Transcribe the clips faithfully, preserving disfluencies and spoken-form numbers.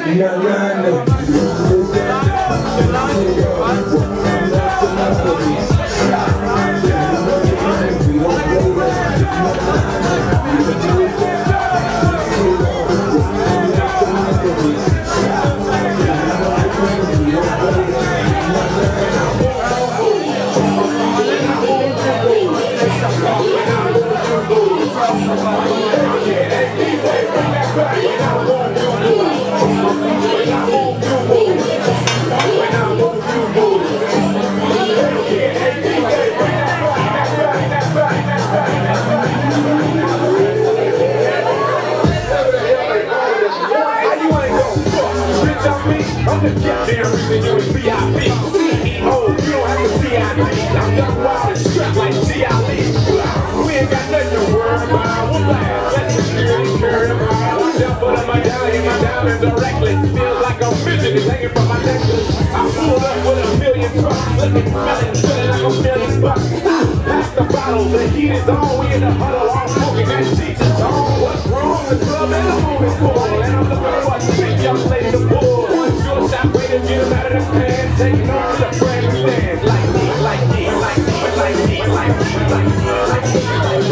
I'm the goddamn reason you was V I P. C E O, you don't have to C I D. I'm young, wild, and strapped like G I D. We ain't got nothing to worry about. We'll blast, let security carry them out. Jump for the medallion, my diamonds are reckless. Feels like a midget is hanging from my necklace. I pulled up with a million trucks, looking, smelling, feeling like a million bucks. Pass the bottle, the heat is on. We in the huddle, all smoking that cheese and tone. What's wrong? The club and the moon is full, and I'm looking for a big young lady to pull. Shot way to get him out of the pants, taking on the brand new dance. Like me, like me, like me, like me, like me, like me, like me,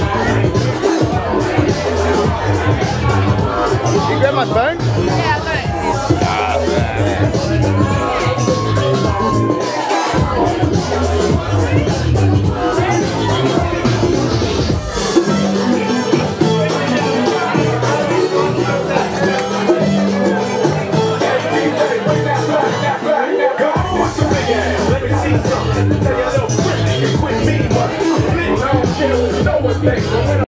like me. You grab my phone? Yeah, I got Tell your little friend, you quit me, but I'm lit, I don't care what you know what they